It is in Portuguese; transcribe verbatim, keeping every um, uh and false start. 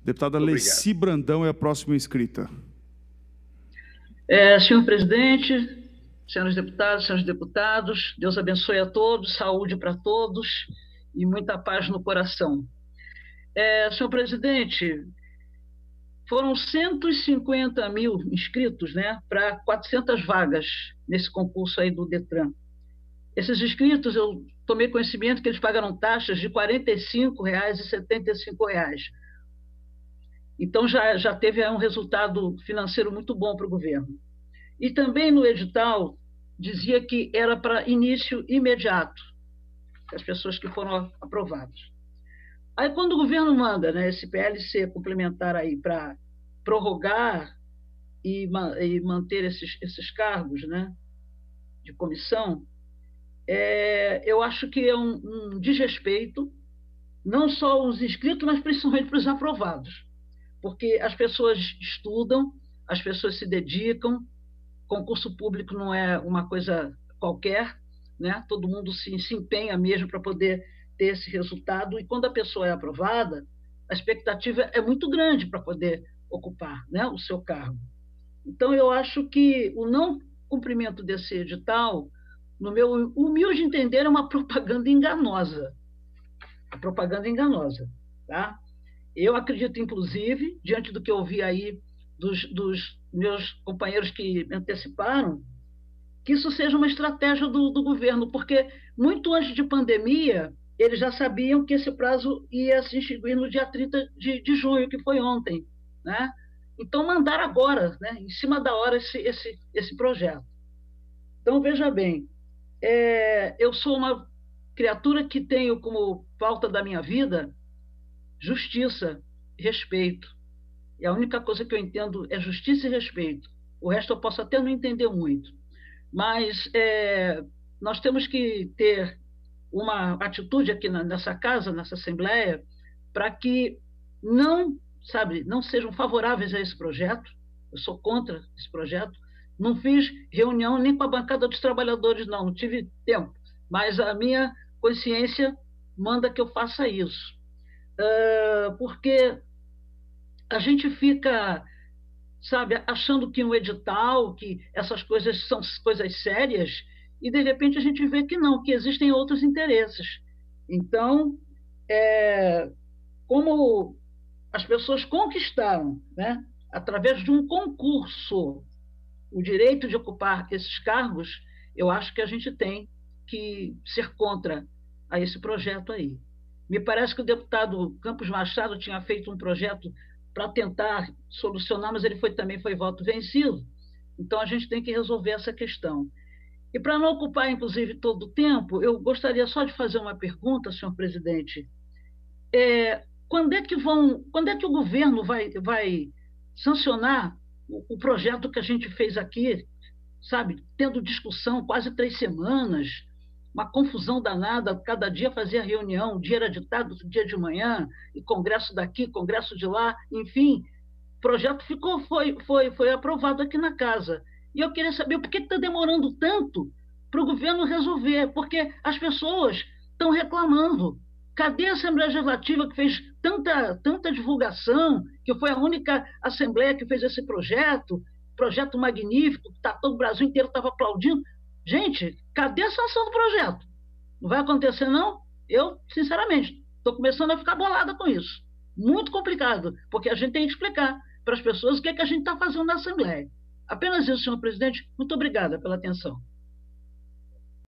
Deputada Leci Brandão é a próxima inscrita. É, senhor presidente, senhores deputados, senhores deputados, Deus abençoe a todos, saúde para todos e muita paz no coração. É, senhor presidente, foram cento e cinquenta mil inscritos, né, para quatrocentas vagas nesse concurso aí do Detran. Esses inscritos, eu tomei conhecimento que eles pagaram taxas de quarenta e cinco reais e setenta e cinco reais. Então, já, já teve um resultado financeiro muito bom para o governo. E também no edital, dizia que era para início imediato, as pessoas que foram aprovadas. Aí, quando o governo manda, né, esse P L C complementar aí para prorrogar e, e manter esses, esses cargos, né, de comissão, é, eu acho que é um, um desrespeito, não só aos inscritos, mas principalmente para os aprovados. Porque as pessoas estudam, as pessoas se dedicam, concurso público não é uma coisa qualquer, né? Todo mundo se, se empenha mesmo para poder ter esse resultado, e quando a pessoa é aprovada, a expectativa é muito grande para poder ocupar, né, o seu cargo. Então, eu acho que o não cumprimento desse edital, no meu humilde entender, é uma propaganda enganosa. A propaganda enganosa, tá? Eu acredito, inclusive, diante do que eu vi aí dos, dos meus companheiros que me anteciparam, que isso seja uma estratégia do, do governo, porque muito antes de pandemia, eles já sabiam que esse prazo ia se extinguir no dia trinta de, de junho, que foi ontem, né? Então, mandaram agora, né, em cima da hora, esse, esse, esse projeto. Então, veja bem, é, eu sou uma criatura que tenho como pauta da minha vida justiça e respeito. E a única coisa que eu entendo é justiça e respeito. O resto eu posso até não entender muito. Mas é, nós temos que ter uma atitude aqui na, nessa casa, nessa Assembleia, para que não, sabe, não sejam favoráveis a esse projeto. Eu sou contra esse projeto. Não fiz reunião nem com a bancada dos trabalhadores, não, não tive tempo. Mas a minha consciência manda que eu faça isso. Uh, porque a gente fica, sabe, achando que um edital, que essas coisas são coisas sérias, e de repente a gente vê que não, que existem outros interesses. Então, é, como as pessoas conquistaram, né, através de um concurso, o direito de ocupar esses cargos, eu acho que a gente tem que ser contra a esse projeto aí. Me parece que o deputado Campos Machado tinha feito um projeto para tentar solucionar, mas ele foi, também foi voto vencido. Então, a gente tem que resolver essa questão. E para não ocupar, inclusive, todo o tempo, eu gostaria só de fazer uma pergunta, senhor presidente. É, quando é que vão, quando é que o governo vai, vai sancionar o, o projeto que a gente fez aqui, sabe, tendo discussão quase três semanas, uma confusão danada, cada dia fazia reunião, um dia era ditado, outro dia de manhã, e congresso daqui, congresso de lá, enfim, o projeto ficou, foi, foi, foi aprovado aqui na casa. E eu queria saber por que está demorando tanto para o governo resolver, porque as pessoas estão reclamando. Cadê a Assembleia Legislativa que fez tanta, tanta divulgação, que foi a única Assembleia que fez esse projeto, projeto magnífico, que tá, todo o Brasil inteiro estava aplaudindo. Gente, cadê a sanção do projeto? Não vai acontecer, não? Eu, sinceramente, estou começando a ficar bolada com isso. Muito complicado, porque a gente tem que explicar para as pessoas o que é que a gente está fazendo na Assembleia. Apenas isso, senhor presidente. Muito obrigada pela atenção.